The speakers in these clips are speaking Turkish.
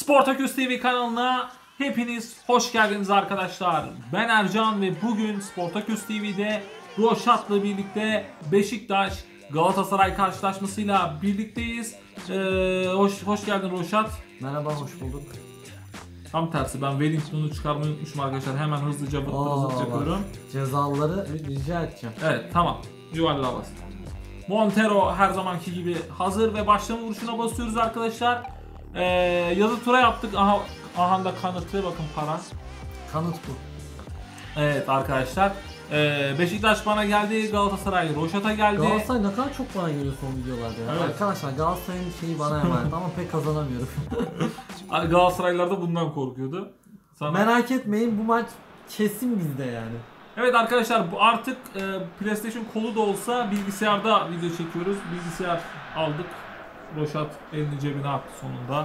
Sportaküs TV kanalına hepiniz hoş geldiniz arkadaşlar. Ben Ercan ve bugün Sportaküs TV'de Roşat'la birlikte Beşiktaş Galatasaray karşılaşmasıyla birlikteyiz. Hoş geldin Roşat. Merhaba, hoş bulduk. Tam tersi, ben Wellington'u çıkarmayı unutmuşum arkadaşlar. Hemen hızlıca yapıyorum. Cezaları rica edeceğim. Evet, tamam. Yuvarlığa bas. Montero her zamanki gibi hazır ve başlama vuruşuna basıyoruz arkadaşlar. Yazı tura yaptık. Aha da kanıtı, bakın para. Kanıt bu. Evet arkadaşlar. Beşiktaş bana geldi, Galatasaray Roşat'a geldi. Galatasaray ne kadar çok bana geliyor son videolarda ya. Evet. Arkadaşlar Galatasaray'ın şeyi bana emanet ama pek kazanamıyorum. Galatasaraylılar da bundan korkuyordu. Merak etmeyin, bu maç kesin bizde yani. Evet arkadaşlar, bu artık PlayStation kolu da olsa bilgisayarda video çekiyoruz. Bilgisayar aldık. Roşat elini cebine attı sonunda.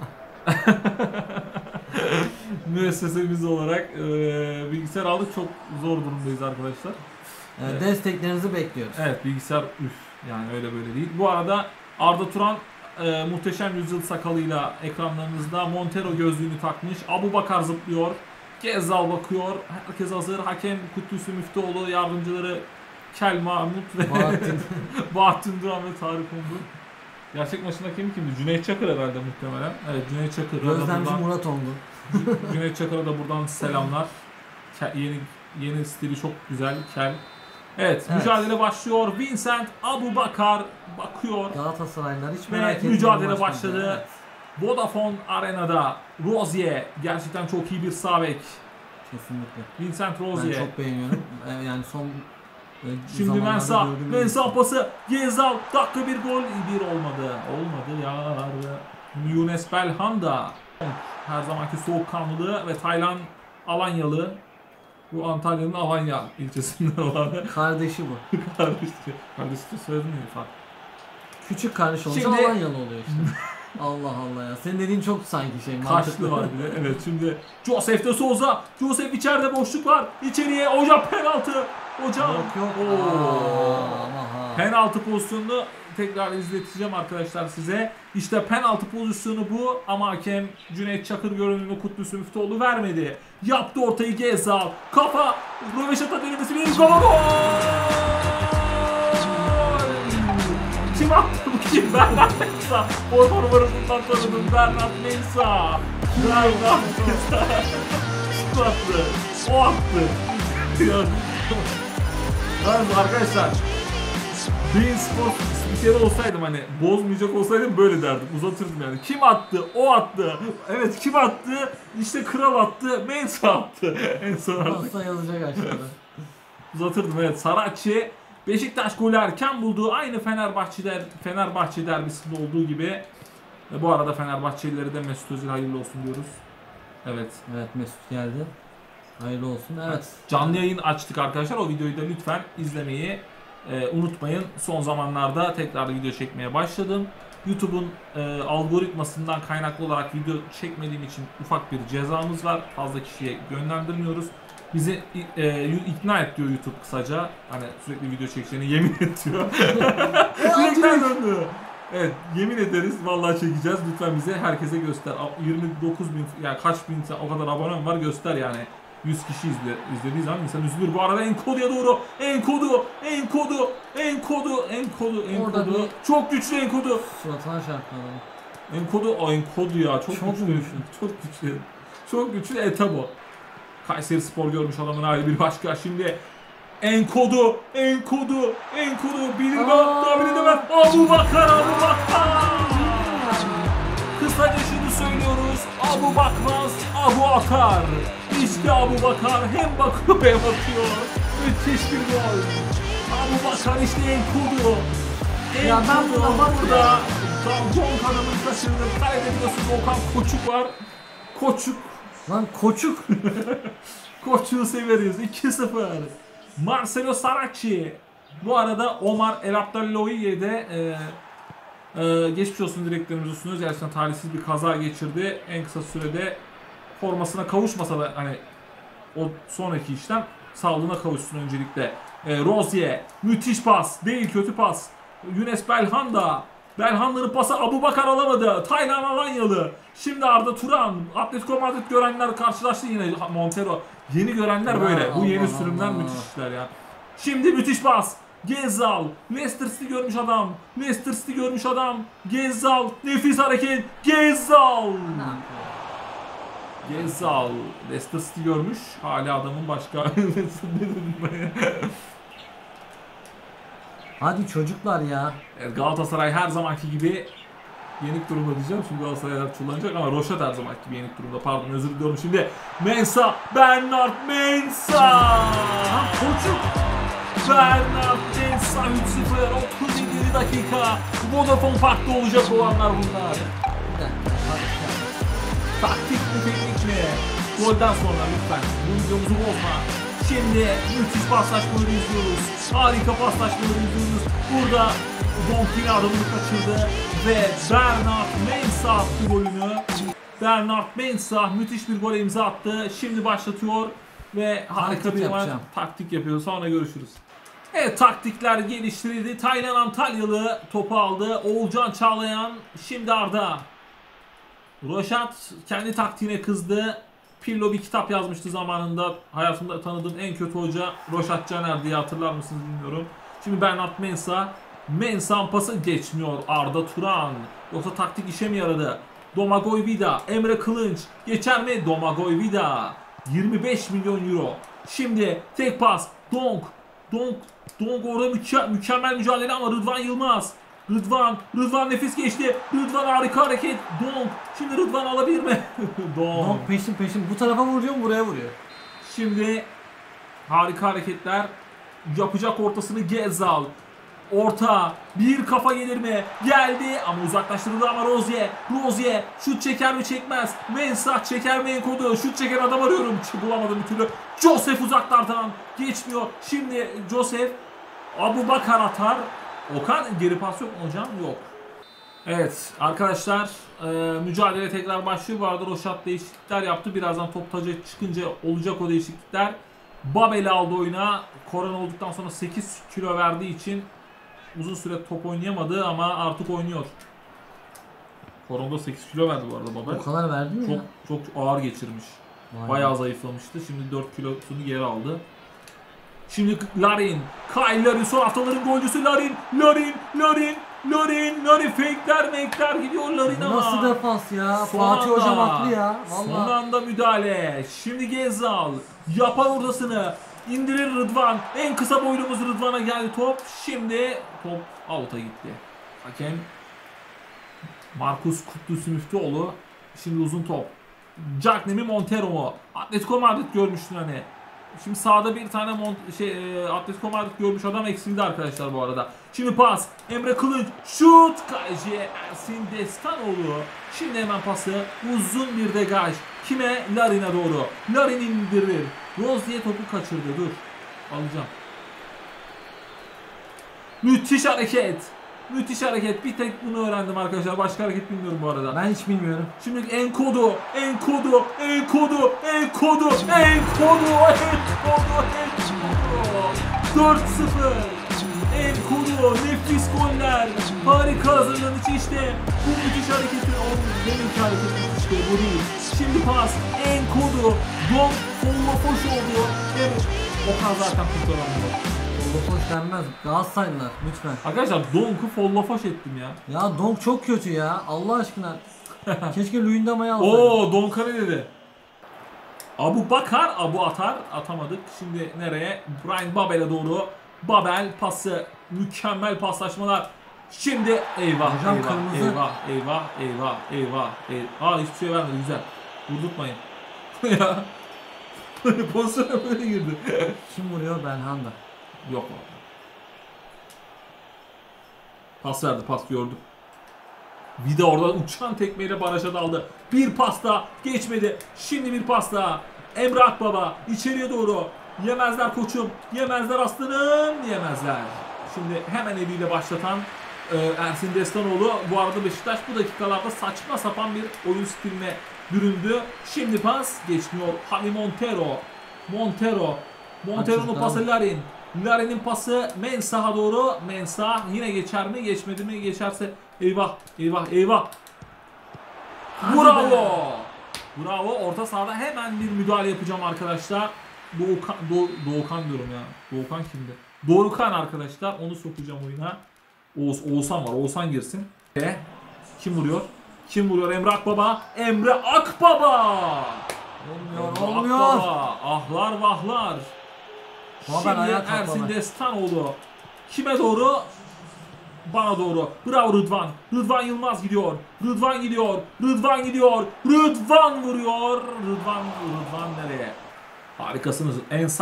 Müessesemiz olarak bilgisayar aldık. Çok zor durumdayız arkadaşlar. Desteklerinizi bekliyoruz. Evet, bilgisayar yani öyle böyle değil. Bu arada Arda Turan muhteşem yüzyıl sakalıyla ekranlarınızda, Montero gözlüğünü takmış. Abubakar zıplıyor. Gezzal bakıyor. Herkes hazır. Hakem Kutlusu Müftüoğlu, yardımcıları Kel Mahmut ve Bahattin Duran ve Tarık Ongun. Gerçek maçın hakemi kimdi? Cüneyt Çakır herhalde muhtemelen. Evet, Cüneyt Çakır. Gözlemci Murat Ongun. Cüneyt Çakır'a da buradan selamlar. Yeni stili çok güzel. Kel. Evet, mücadele başlıyor. Vincent Abubakar bakıyor. Galatasaraylılar hiç merak etmeyin. Mücadele başladı. Evet. Vodafone Arena'da Rozier gerçekten çok iyi bir sağ bek. Kesinlikle. Vincent Rozier. Ben çok beğeniyorum. Yani son şimdi Mensah pası, Gezal, dakika bir gol, bir olmadı. Olmadı ya. Younes Belhanda. Her zamanki soğukkanlılığı ve Taylan Alanyalı. Bu Antalya'nın Alanya ilçesinden olan. Kardeşi bu. Kardeşi de söyledin mi Fark? Küçük kardeş olunca şimdi... Alanyalı oluyor işte. Allah Allah ya. Senin dediğin çok sanki şey. Kaçlı var bir de. Evet, şimdi Josef de Souza. Josef içeride, boşluk var. İçeriye hocam, penaltı. Hocam. Yok. Penaltı pozisyonunu tekrar izleteceğim arkadaşlar size. İşte penaltı pozisyonu bu ama hakem Cüneyt Çakır görünümü Kutlusu Müftüoğlu vermedi. Yaptı ortayı Gezzal. Kafa. Röveşata denemesi, bir gol. Kim attı bu kim? Bernat Mensah. Orman numarasından tanıdım. Bernat Mensah. Bernat Mensah. Kim attı? O attı. Yalnız arkadaşlar, Bein Spor spikeri olsaydım, hani bozmayacak olsaydım böyle derdim. Uzatırdım yani. Kim attı? O attı. Evet, kim attı? İşte kral attı. Mensah attı. En son artık. Nasıl yazacak aşağıda. Uzatırdım, evet. Saracchi. Beşiktaş golü erken buldu. Aynı Fenerbahçe derbisinde olduğu gibi. Bu arada Fenerbahçelilere de Mesut Özil hayırlı olsun diyoruz. Evet. Evet, Mesut geldi. Hayırlı olsun. Evet. Canlı yayın açtık arkadaşlar. O videoyu da lütfen izlemeyi unutmayın. Son zamanlarda tekrar video çekmeye başladım. YouTube'un algoritmasından kaynaklı olarak video çekmediğim için ufak bir cezamız var. Fazla kişiye yönlendirmiyoruz. Bizi ikna et diyor YouTube kısaca. Hani sürekli video çekeceğini yemin et diyor. Evet, yemin ederiz vallahi çekeceğiz. Lütfen bize, herkese göster. 29 bin, yani kaç bin, o kadar abonem var, göster yani. 100 kişi izlediği zaman insan üzülür. Bu arada Enkodu'ya doğru. Enkodu. Çok güçlü Enkodu. Suratına çarptı Enkodu ya. Çok güçlü. Çok güçlü Etabo. Kayseri Spor görmüş adamın hali bir başka. Şimdi Enkodu. Bilir mi? Abubakar. Kısaca şunu söylüyoruz. Abu bakmaz, Abu akar. İşte Abubakar hem bakıyor hem atıyor. Müthiş bir gol. Abubakar işte Enkodu. Ya ben burada Tampon kanalını kaçırdım. Kalede biliyorsun Okan Koçuk var. Koçuk. Koçuk'u severiz. 2-0. Marcelo Saracchi. Bu arada Omar El Abdelloiye'de geçmiş olsun dileklerimizi sunuyoruz. Gerçekten talihsiz bir kaza geçirdi. En kısa sürede formasına kavuşmasa da hani o sonraki işlem sağlığına kavuşsun öncelikle. Rozier müthiş pas. Değil, kötü pas. Younes Belhanda. Belhanda'nın pası Abubakar alamadı. Taylan Alanyalı. Şimdi Arda Turan. Atletico Madrid görenler karşılaştı yine Montero. Yeni görenler böyle. Bu yeni sürümden müthiş işler ya. Şimdi müthiş pas. Gezal. Leicester City görmüş adam. Leicester City görmüş adam. Gezal. Nefis hareket. Gezal. Gezal. Leicester City görmüş. Hala adamın başka. Hadi çocuklar ya. Evet, Galatasaray her zamanki gibi yenik durumda diyeceğim. Şimdi Galatasaraylar kullanacak ama Roşat her zamanki gibi yenik durumda. Pardon, özür diliyorum. Şimdi Mensah. Bernard Mensah. Koçum. Bernard Mensah 3-0. 37 dakika. Vodafone Park'ta olacak olanlar bunlar. Bir dakika. Hadi. Taktik mi teknik mi? Golden sonra lütfen bu videomuzu bozma. Şimdi müthiş paslaşmaları izliyoruz. Harika paslaşmaları izliyoruz. Burada Donkey adamını kaçırdı ve Bernard Mensah attı golünü. Bernard Mensah müthiş bir gole imza attı. Şimdi başlatıyor ve harika bir taktik yapıyor. Sonra görüşürüz. Evet, taktikler geliştirildi. Taylan Antalyalı topu aldı. Oğulcan Çağlayan. Şimdi Arda. Roşat kendi taktiğine kızdı. Pirlo bir kitap yazmıştı zamanında. Hayatımda tanıdığım en kötü hoca Roşat Caner diye, hatırlar mısınız bilmiyorum. Şimdi Bernard Mensah. Mensah'ın pası geçmiyor. Arda Turan. Yoksa taktik işe mi yaradı? Domagoj Vida. Emre Kılınç. Geçer mi? Domagoj Vida. 25 milyon euro. Şimdi tek pas. Donk orada mükemmel mücadele ama Rıdvan Yılmaz. Rıdvan nefis geçti. Rıdvan harika hareket. Donk. Şimdi Rıdvan alabilir mi? Donk peşin. Bu tarafa vuruyor, buraya vuruyor. Şimdi harika hareketler. Yapacak ortasını Gezal. Orta. Bir kafa gelir mi? Geldi ama uzaklaştırıldı ama Rozier. Şut çeker mi çekmez. Mensah çeker mi Enkodu? Şut çeken adam arıyorum. Bulamadım bir türlü. Josef uzaklardan geçmiyor. Şimdi Josef. Abubakar atar. Okan, geri pas yok mu hocam? Yok. Evet arkadaşlar, mücadele tekrar başlıyor. Bu arada Roşat değişiklikler yaptı. Birazdan top taca çıkınca olacak o değişiklikler. Babel'i aldı oyuna. Korona olduktan sonra 8 kilo verdiği için uzun süre top oynayamadı ama artık oynuyor. Koronada 8 kilo verdi bu arada Babel. O kadar verdi mi ya? Çok ağır geçirmiş. Bayağı zayıflamıştı. Şimdi 4 kilosunu geri aldı. Şimdi Larin. Kyle Larin, son haftaların golcüsü Larin. Fake'ler gidiyor Larin ama. Nasıl defans ya? Fatih hocam haklı ya. Vallahi. Son anda müdahale. Şimdi Gezal. Yapar ortasını. İndirir Rıdvan. En kısa boylumuz Rıdvan'a geldi top. Şimdi top out'a gitti. Hakem Marcus Kutlusu Müftüoğlu. Şimdi uzun top. Cagney mi Montero mu? Atletico Madrid görmüştün hani. Şimdi sağda bir tane Atletico Madrid görmüş adam eksildi arkadaşlar bu arada. Şimdi pas. Emre Kılınç. Şut. Kaleci Ersin Destanoğlu. Şimdi hemen pası. Uzun bir degaj. Kime? Larin'e doğru. Larin indirir. Rozier topu kaçırdı. Dur. Alacağım. Müthiş hareket. Bir tek bunu öğrendim arkadaşlar. Başka hareket bilmiyorum bu arada. Ben hiç bilmiyorum. Şimdi Enkodu. 4-0. Enkodu. Nefis goller. Harika hazırlanış işte. Bu müthiş hareketi. Benimki hareketi işte bu değil. Şimdi pas. Enkodu. Donk foş oldu. Evet. Okan zaten kurtaramıyor. Follafoş denmez. Galatasaraylılar lütfen. Arkadaşlar Donk'u follafoş ettim ya. Ya Donk çok kötü ya. Allah aşkına. Keşke Luyendama'yı alsaydım. Oo, Donk'a ne dedi? Abubakar, atar. Atamadık. Şimdi nereye? Brian Babel'e doğru. Babel pası. Mükemmel paslaşmalar. Şimdi eyvah. Aa, hiçbir şey vermedi. Güzel. Vurdurtmayın. Ya. Pozisyona böyle girdi. Kim vuruyor? Belhanda. Yok. Pas verdi, gördüm. Vida orada uçan tekmeyle baraja daldı. Bir pas daha geçmedi. Şimdi bir pas daha. Emre Akbaba içeriye doğru. Yemezler koçum. Yemezler aslanım. Yemezler. Şimdi hemen eliyle başlatan Ersin Destanoğlu. Bu arada Beşiktaş bu dakikalarda saçma sapan bir oyun stiline büründü. Şimdi pas geçmiyor. Javi Montero'nun pası Larin. Larin'in pası Mensah'a doğru. Mensah yine geçer mi? Geçmedi mi? Geçerse eyvah eyvah eyvah. Bravo. Bravo. Orta sahada hemen bir müdahale yapacağım arkadaşlar. Doğukan diyorum ya. Doğukan kimdi? Dorukhan arkadaşlar. Onu sokacağım oyuna. Oğuzhan var. Oğuzhan girsin. Kim vuruyor? Kim vuruyor? Emre Akbaba. Emre Akbaba. Olmuyor. Akbaba. Ahlar vahlar. Babel Şimdi Ersin Destanoğlu. Kime doğru? Bana doğru. Bravo Rıdvan. Rıdvan Yılmaz gidiyor. Rıdvan gidiyor. Rıdvan gidiyor. Rıdvan vuruyor. Rıdvan nereye? Harikasınız.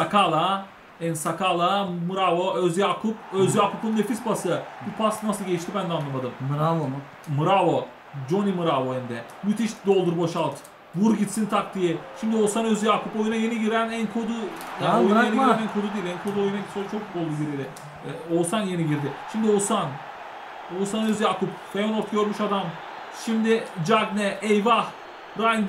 Ensakala. Bravo. Özyakup'un nefis pası. Bu pas nasıl geçti ben de anlamadım. Bravo mu? Bravo. Johnny Bravo hem de. Müthiş doldur boşalt. Vur gitsin taktiği. Şimdi Oğuzhan Özyakup oyuna yeni giren Enkodu. Yani oyuna yeni giren Enkodu değil. Enkodu oyuna çok oldu girdi. Oğuzhan yeni girdi. Şimdi Oğuzhan Özyakup. Feyenoord görmüş adam. Şimdi Cagne. Eyvah. Ryan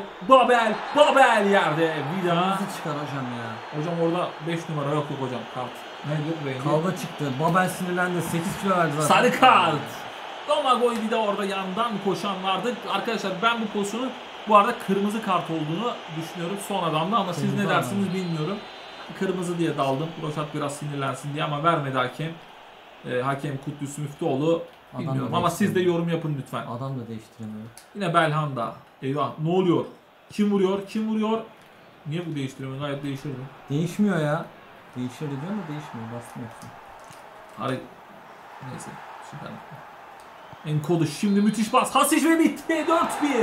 Babel yerde. Vida. Nasıl çıkar hocam ya? Hocam orada 5 numara yok hocam. Kart. Nedir? Kavga çıktı. Babel sinirlendi. 8 kilo verdi zaten. Sarı kart. Domagoj bir de orada yandan koşan vardı. Arkadaşlar ben bu pozisyonu bu arada kırmızı kart olduğunu düşünüyorum sonradan da ama siz ne dersiniz bilmiyorum. Kırmızı diye daldım. Roşat biraz sinirlensin diye ama vermedi hakem. Hakem Kudüs Müftüoğlu. Bilmiyorum ama siz de yorum yapın lütfen. Adam da değiştiremiyor. Yine Belhanda. Eyvah ne oluyor? Kim vuruyor? Niye bu değiştiremiyor? Gayet değişirdi. Değişmiyor ya. Değişir diyor ama değişmiyor. Basmıyorsun. Neyse. Süper. Enkodu şimdi müthiş bas. Hasic ve bitti. 4-1.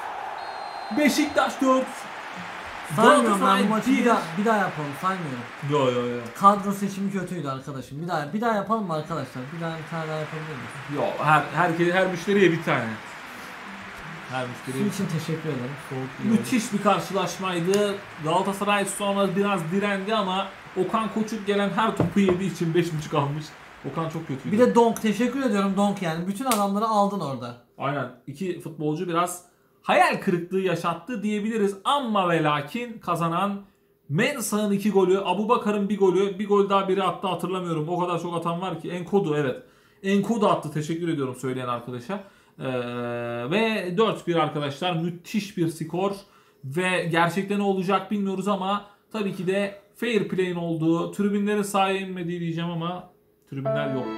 Beşiktaş 4. Saymıyorum ben bu maçı bir daha yapalım. Saymıyorum. Yo. Kadro seçimi kötüydü arkadaşım. Bir daha yapalım mı arkadaşlar? Bir tane daha yapabilir miyiz? Her müşteriye bir tane. Sizin için teşekkür ederim. Müthiş bir karşılaşmaydı. Galatasaray sonra biraz direndi ama Okan Koçuk gelen her topu yediği için 5.5 almış. Okan çok kötüydü. Bir de Donk teşekkür ediyorum Donk yani. Bütün adamları aldın orada. Aynen. İki futbolcu biraz hayal kırıklığı yaşattı diyebiliriz ama ve lakin kazanan Mensah'ın 2 golü, Abubakar'ın 1 golü, bir gol daha biri attı hatırlamıyorum. O kadar çok atan var ki. Enkodu evet. Enkodu attı. Teşekkür ediyorum söyleyen arkadaşa. Ve 4-1 arkadaşlar. Müthiş bir skor. Ve gerçekten ne olacak bilmiyoruz ama tabii ki de fair play'in olduğu, tribünlerin sahaya inmediği diyeceğim ama tribünler yok.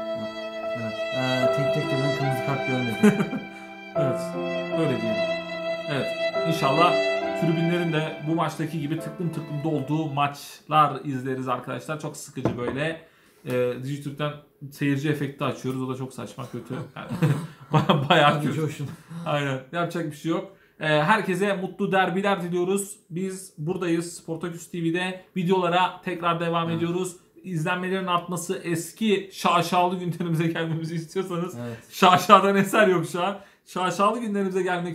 Evet. Tek gelen kırmızı kart görmedim. Evet. Öyle diyelim. Evet. İnşallah tribünlerin de bu maçtaki gibi tıklım dolduğu maçlar izleriz arkadaşlar. Çok sıkıcı böyle. Dijitürk'ten seyirci efekti açıyoruz. O da çok saçma kötü. Yani, bayağı kötü. Aynen. Yapacak bir şey yok. Herkese mutlu derbiler diliyoruz. Biz buradayız. Sportaküs TV'de videolara tekrar devam ediyoruz. İzlenmelerin artması, eski şaşalı günlerimize gelmemizi istiyorsanız şaşadan eser yok şu an. Şaşalı günlerimize gelmek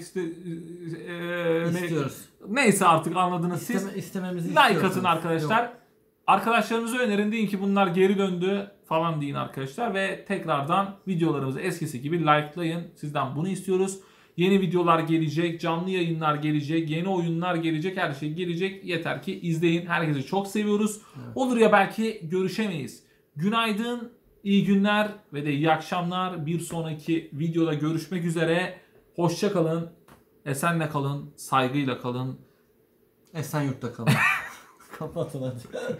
istiyoruz. Neyse artık anladınız siz. İstememizi like atın arkadaşlar. Yok. Arkadaşlarınızı önerin, deyin ki bunlar geri döndü falan deyin arkadaşlar ve tekrardan videolarımızı eskisi gibi likelayın. Sizden bunu istiyoruz. Yeni videolar gelecek, canlı yayınlar gelecek, yeni oyunlar gelecek, her şey gelecek. Yeter ki izleyin. Herkesi çok seviyoruz. Evet. Olur ya belki görüşemeyiz. Günaydın, iyi günler ve de iyi akşamlar. Bir sonraki videoda görüşmek üzere. Hoşça kalın, esenle kalın, saygıyla kalın. Esenyurt'ta kalın. Kapatın hadi.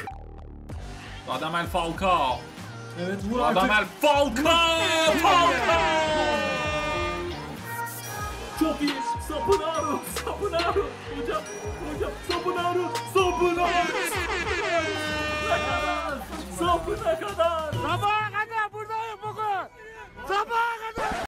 Radamel Falcao. Evet vur artık. Radamel Falcao. Çok iyi. Sapınaro. Hocam. Sapınaro. Sapına kadar.